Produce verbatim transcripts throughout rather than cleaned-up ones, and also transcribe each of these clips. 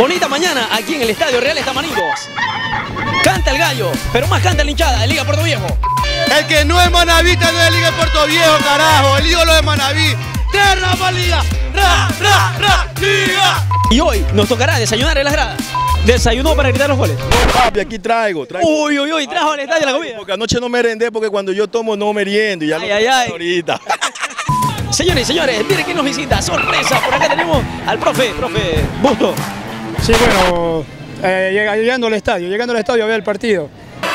Bonita mañana aquí en el Estadio Real Estamaningos. Canta el gallo, pero más canta la hinchada de Liga Puerto Viejo. El que no es manavita no es Liga Puerto Viejo, carajo. El ídolo de Manaví. ¡Terra pa' Liga! ¡Ra, ra, ra! ¡Liga! Y hoy nos tocará desayunar en las gradas. ¿Desayunó para gritar los goles? No, papi, aquí traigo, traigo. Uy, uy, uy, trajo al estadio la comida. Porque anoche no merendé, porque cuando yo tomo no meriendo. Y ya ay, lo ay, ay. ahorita. Señores y señores, miren quién nos visita. Sorpresa, por acá tenemos al profe, profe Busto. Sí, bueno, eh, llegando al estadio, llegando al estadio a ver el partido.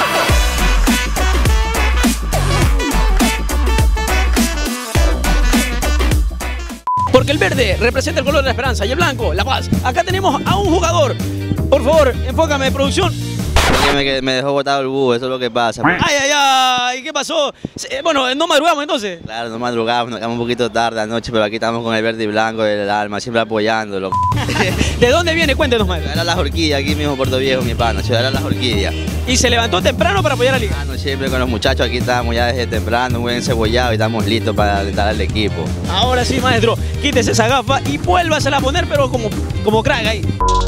Porque el verde representa el color de la esperanza y el blanco, la paz. Acá tenemos a un jugador. Por favor, enfócame, producción. Porque me, me dejó botado el búho, eso es lo que pasa. Ay, ay, ay, ¿qué pasó? Bueno, no madrugamos entonces. Claro, no madrugamos, nos quedamos un poquito tarde anoche, pero aquí estamos con el verde y blanco del alma, siempre apoyándolo. ¿De dónde viene? Cuéntenos, maestro. Era las horquillas, aquí mismo Puerto Viejo, mi pana, ciudad de las horquillas. Y se levantó temprano para apoyar a la Liga. Bueno, siempre con los muchachos aquí estamos ya desde temprano, muy encebollados y estamos listos para alentar al equipo. Ahora sí, maestro, quítese esa gafa y vuélvasela a poner, pero como, como crack ahí.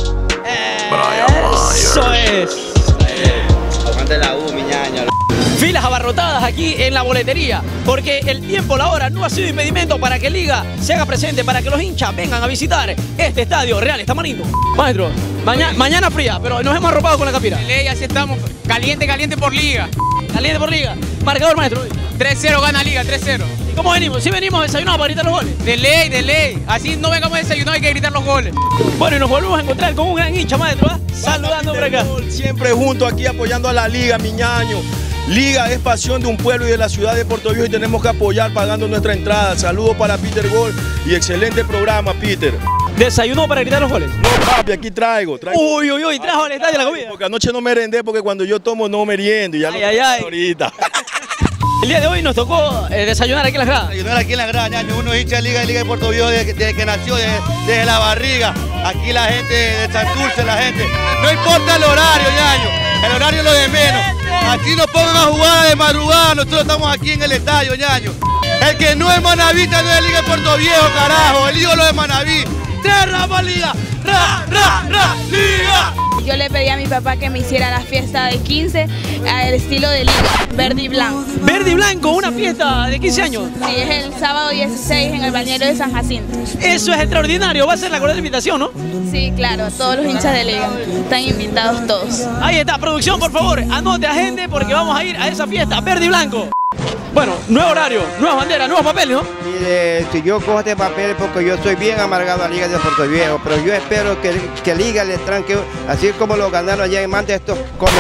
Eso es. Aguante la U, mi ñaño. Filas abarrotadas aquí en la boletería, porque el tiempo, la hora no ha sido impedimento para que Liga se haga presente, para que los hinchas vengan a visitar este estadio Real Estamaningos. Maestro, mañana, mañana fría, pero nos hemos arropado con la capira. De ley, así estamos, caliente, caliente por Liga. Caliente por Liga. Marcador, maestro. tres cero gana Liga, tres cero. ¿Y cómo venimos? ¿Sí venimos desayunados para gritar los goles? De ley, de ley. Así no vengamos desayunados, hay que gritar los goles. Bueno, y nos volvemos a encontrar con un gran hincha, maestro, ¿eh? Saludando por acá. Siempre junto aquí apoyando a la Liga, mi ñaño. Liga es pasión de un pueblo y de la ciudad de Puerto Viejo y tenemos que apoyar pagando nuestra entrada. Saludos para Peter Gol y excelente programa, Peter. ¿Desayunó para gritar los goles? No, papi, aquí traigo, traigo. Uy, uy, uy, trajo al estadio la comida. Porque anoche no merendé, porque cuando yo tomo no meriendo. Y ya ay, lo ay, ay. ahorita. El día de hoy nos tocó eh, desayunar aquí en las gradas. Desayunar aquí en las gradas, ñaño. Uno hincha de Liga de Liga de Puerto Viejo desde, desde que nació, desde, desde la barriga. Aquí la gente de Santurce, la gente. No importa el horario, ñaño. El horario es lo de menos. Aquí nos pongan a jugar de madrugada. Nosotros estamos aquí en el estadio, ñaño. El que no es manavita no es Liga de Puerto Viejo, carajo. El ídolo de Manaví. ¡Terra pa' Liga! ¡Ra, ra, ra! ¡Liga! Yo le pedí a mi papá que me hiciera la fiesta de quince al estilo de Liga, verde y blanco. Verde y blanco, una fiesta de quince años. Sí, es el sábado dieciséis en el balneario de San Jacinto. Eso es extraordinario, va a ser la cordial invitación, ¿no? Sí, claro, todos los hinchas de Liga están invitados todos. Ahí está, producción, por favor, anote agende porque vamos a ir a esa fiesta, verde y blanco. Bueno, nuevo horario, nuevas banderas, nuevos papeles, ¿no? Mire, si yo cojo este papel porque yo soy bien amargado a Liga de Puerto Viejo, pero yo espero que, que Liga le tranque, así como lo ganaron allá en Mante estos come...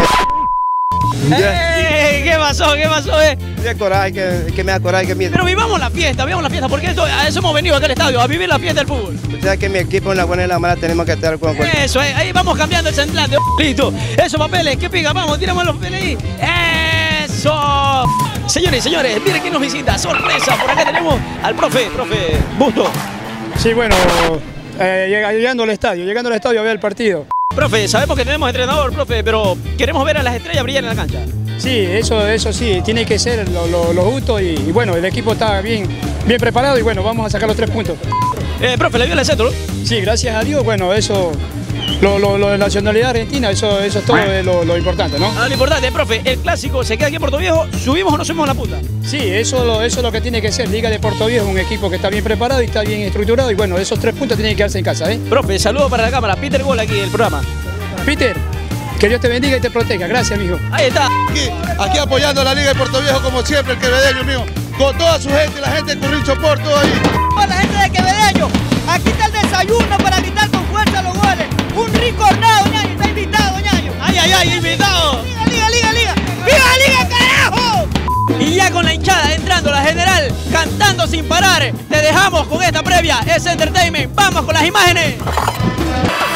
¡Eh! ¿Qué pasó? ¿Qué pasó? Eh? De coraje, que, que me da coraje, que mire. Pero vivamos la fiesta, vivamos la fiesta, porque esto, a eso hemos venido acá al estadio, a vivir la fiesta del fútbol. Usted sabe que mi equipo en la buena y la mala tenemos que estar con... Eso, eh, ahí vamos cambiando el semblante. Listo, esos papeles, ¿qué pica? Vamos, tiramos los papeles ahí. ¡Eso! Señores y señores, miren quién nos visita. Sorpresa, por acá tenemos al profe, profe Busto. Sí, bueno, eh, llegando al estadio, llegando al estadio a ver el partido. Profe, sabemos que tenemos entrenador, profe, pero queremos ver a las estrellas brillar en la cancha. Sí, eso, eso sí, tiene que ser lo, lo, lo justo y, y bueno, el equipo está bien, bien preparado y bueno, vamos a sacar los tres puntos. Eh, profe, ¿le dio el centro? Sí, gracias a Dios, bueno, eso... Lo, lo, lo de la nacionalidad argentina, eso, eso es todo lo, lo importante, ¿no? Ah, lo importante, profe, el clásico se queda aquí en Puerto Viejo, ¿subimos o no subimos a la punta? Sí, eso, lo, eso es lo que tiene que ser. Liga de Puerto Viejo es un equipo que está bien preparado y está bien estructurado y bueno, esos tres puntos tienen que quedarse en casa, ¿eh? Profe, saludo para la cámara, Peter Gol aquí del programa. Peter, que Dios te bendiga y te proteja, gracias, mijo. Ahí está. Aquí, aquí apoyando a la Liga de Puerto Viejo como siempre, el quevedeño mío. Con toda su gente, la gente de Currincho por todo ahí. Con la gente de Quevedeño, aquí está el desayuno para gritar con fuerza los goles. Un rico hornado, ñaño, está invitado, ñaño. ¡Ay, ay, ay, invitado! ¡Liga, liga, liga, liga! ¡Viva Liga, carajo! Y ya con la hinchada entrando la general, cantando sin parar, te dejamos con esta previa, es Entertainment. ¡Vamos con las imágenes!